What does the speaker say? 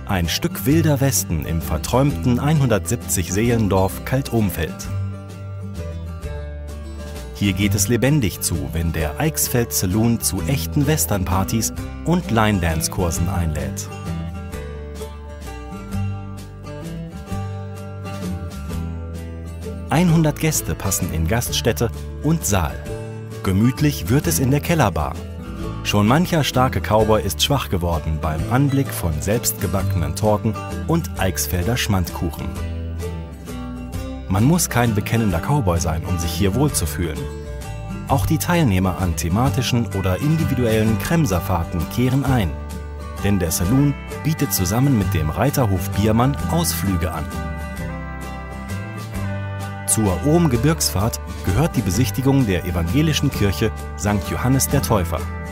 Ein Stück wilder Westen im verträumten 170-Seelendorf Kaltomfeld. Hier geht es lebendig zu, wenn der Eichsfeld Saloon zu echten Westernpartys und Line-Dance-Kursen einlädt. ...100 Gäste passen in Gaststätte und Saal. Gemütlich wird es in der Kellerbar. Schon mancher starke Cowboy ist schwach geworden beim Anblick von selbstgebackenen Torten und Eichsfelder Schmandkuchen. Man muss kein bekennender Cowboy sein, um sich hier wohlzufühlen. Auch die Teilnehmer an thematischen oder individuellen Kremserfahrten kehren ein. Denn der Saloon bietet zusammen mit dem Reiterhof Biermann Ausflüge an. Zur Ohm-Gebirgsfahrt gehört die Besichtigung der evangelischen Kirche St. Johannes der Täufer.